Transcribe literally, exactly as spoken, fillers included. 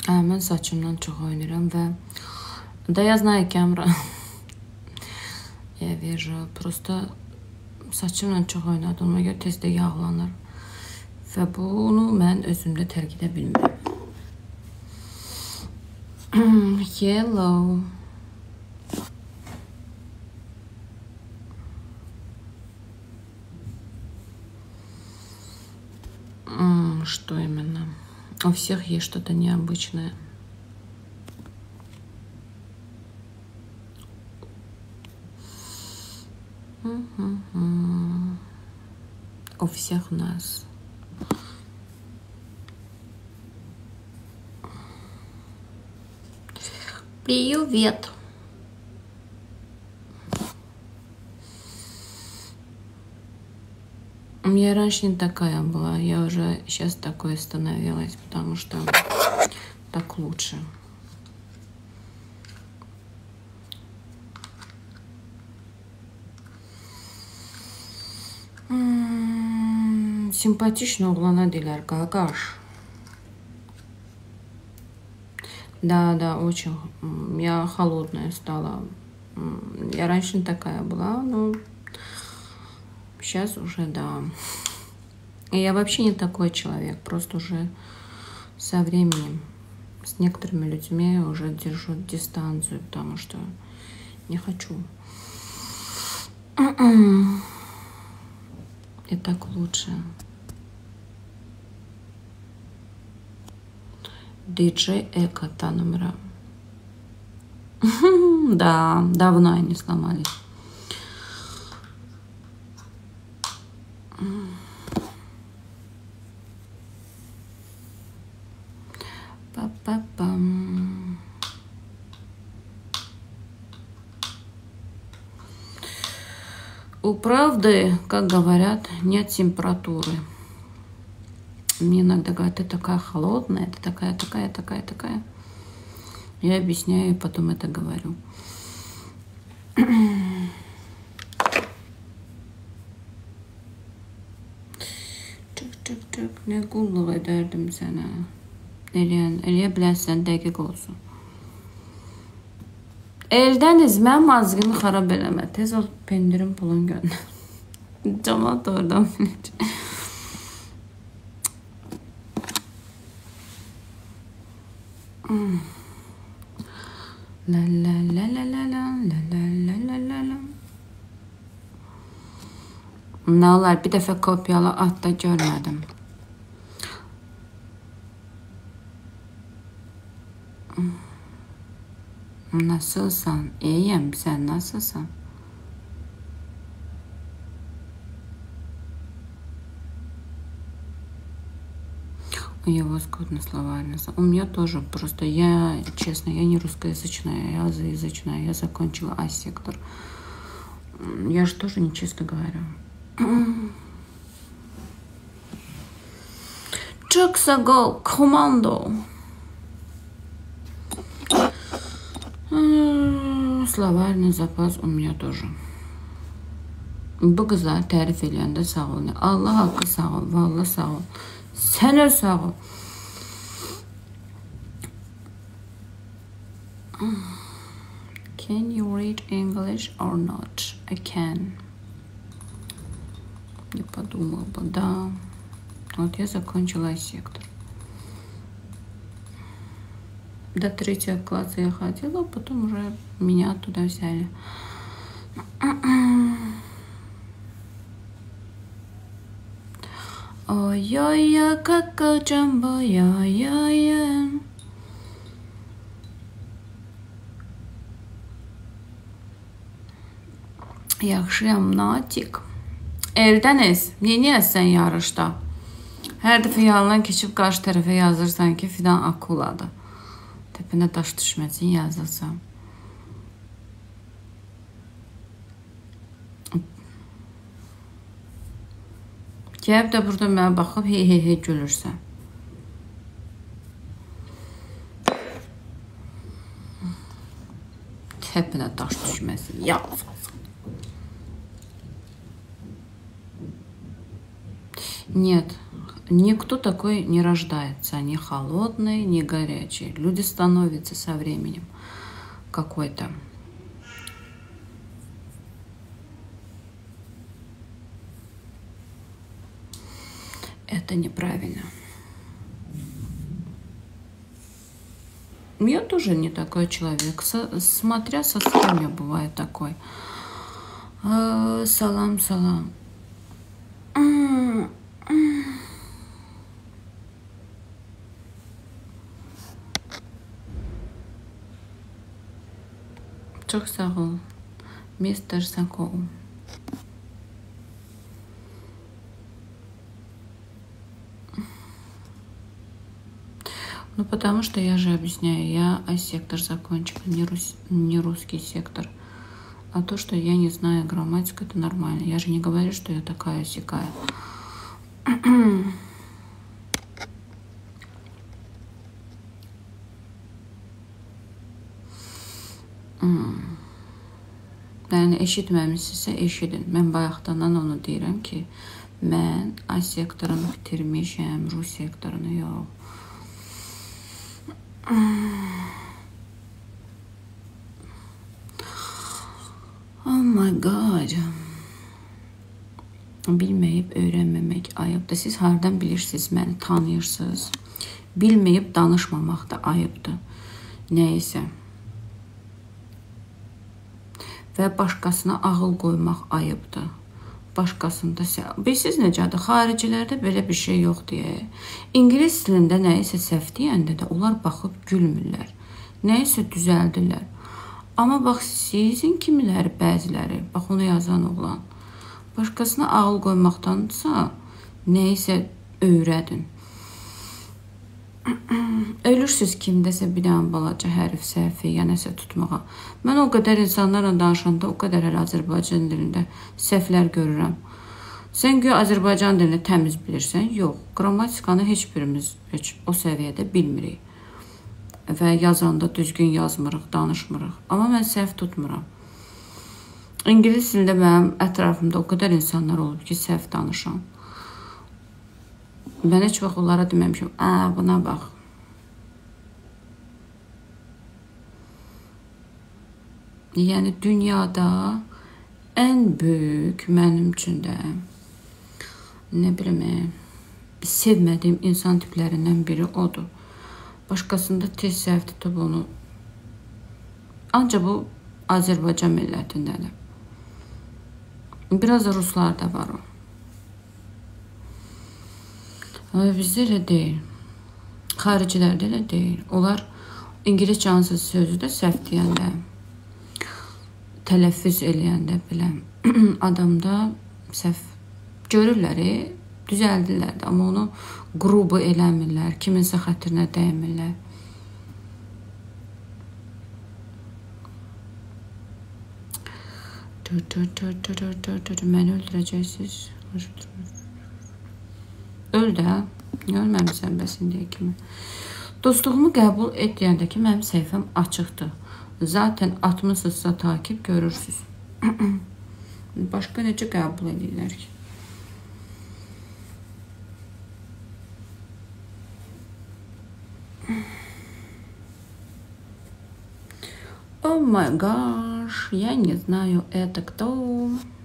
Hə, mən saçımdan çox oynayıram və да я знаю камера. Я вижу, просто saçımla çox oynadığıma görə tezdə yağlanır. Və bunu mən özümdə tərk edə bilmirəm. Hello. Что именно? У всех есть что-то необычное. У всех нас. Привет. Я раньше не такая была, я уже сейчас такой становилась, потому что так лучше. Симпатично углана дилер, какаш. Да, да, очень. Я холодная стала. Я раньше не такая была, но сейчас уже да. И я вообще не такой человек, просто уже со временем с некоторыми людьми уже держу дистанцию, потому что не хочу. И так лучше. Диджей Эко номера. Да, давно они сломались. Па-па-пам. У правды, как говорят, нет температуры. Мне иногда говорят, ты такая холодная, ты такая, такая, такая, такая. Я объясняю и потом это говорю. Çık-çık-çık, ne kulluk ederdim sana. Eləyən, eləyə bilərsən, dəqiq olsun. Eldəniz, mən mazğını xarab eləmə. Tez ol, pendirin pulun göndər. Cəmat oradan biləcək. La la la la la la la la la la la. Nə olar, bir dəfə kopyalı at da görmədim. Nasılsan? İyiyim, sen nasılsın? У его скудно словарный. У меня тоже просто, я, честно, я не русскоязычная, я азиязычная, я закончила А-сектор. Я же тоже нечестно говорю. Чоксагол, командо. Словарный запас у меня тоже. Bu qıza tərif eləyəndə sağ ol. Allah haqqı sağ ol, vallahi sağ ol. Sən öz sağ ol. Can you read English or not? I can. Я подумала бы, да. Вот я закончила сектор. До третьего класса я ходила, потом уже меня туда взяли. Ой-ой-ой, как джамбо, ой-ой-ой. Yaxşıyam, Natik. Eldəniz, neyniyəsən yarışda? Hər dəfə yandan keçib qarşı tərəfə yazırsan ki, fidan akuladır. Təpinə daş düşməsin yazılsam. Gəlib də burada mənə baxıb hey hey hey gülürsən. Təpinə daş düşməsin yazılsam. Нет, Никто такой не рождается, ни холодный, ни горячий. Люди становятся со временем какой-то. Это неправильно. Я тоже не такой человек. Со, смотря со кем я бываю такой. А, салам, салам. Çok sağ ol, мистер Сакоу. Ну, потому что я же объясняю, я А-сектор закончила, не, рус, не русский сектор. А то, что я не знаю грамматику, это нормально. Я же не говорю, что я такая-сякая. Yəni, eşitməmişsinizsə eşidin. Mən bayaqdan onu deyirəm ki, mən A sektorunu bitirmişəm, Rus sektorunu yox. Oh my god. Bilməyib öyrənməmək ayıbdır. Siz hardan bilirsiniz, məni tanıyırsınız. Bilməyib danışmamaq da ayıbdır. Nəysə. Və başqasına ağıl qoymaq ayıbdır. Başqasında bilirsiniz necədir? Xaricilərdə belə bir şey yox deyə. İngilis dilində nəyisə səhv deyəndə də onlar baxıb gülmürlər. Nəyisə düzəldirlər. Amma bax sizin kimiləri, bəziləri, bax onu yazan oğlan, başqasına ağıl qoymaqdansa nəyisə öyrədin. Ölürsüz kimdəsə bir dənə balaca hərf səhvi, ya nəsə tutmağa. Mən o qədər insanlarla danışanda o qədər hələ Azərbaycan dilində səhvlər görürəm. Sən güya Azərbaycan dilini təmiz bilirsən? Yox. Qrammatikanı heç birimiz heç o səviyyədə bilmirik. Və yazanda düzgün yazmırıq, danışmırıq. Amma mən səhv tutmuram. İngilis dilində mənim ətrafımda o qədər insanlar olub ki, səhv danışan. Mən heç vaxt onlara deməmişim, ə, buna bax. Yəni, dünyada ən böyük mənim üçün də, nə bilim, sevmədiyim insan tiplərindən biri odur. Başqasında tez səhv tutub onu. Ancaq bu Azərbaycan millətindədir. Biraz da ruslarda var o. Bizdə elə deyil. Xaricilərdə elə deyil. Onlar İngiliscə hansısa sözü də səhv deyəndə, tələffüz eləyəndə belə adamda səhv görürlər, düzəldirlər də. Amma onu qrubu eləmirlər, kiminsə xətrinə dəymirlər. Məni öldürəcəksiniz. Öl də, ölməmişsən bəsin deyə kimi. Dostluğumu qəbul et deyəndə ki, mənim səhifəm açıqdır. Zaten atmışsınızsa takip görürsünüz. Başqa necə qəbul edirlər ki? О май гаш, я не знаю, это кто?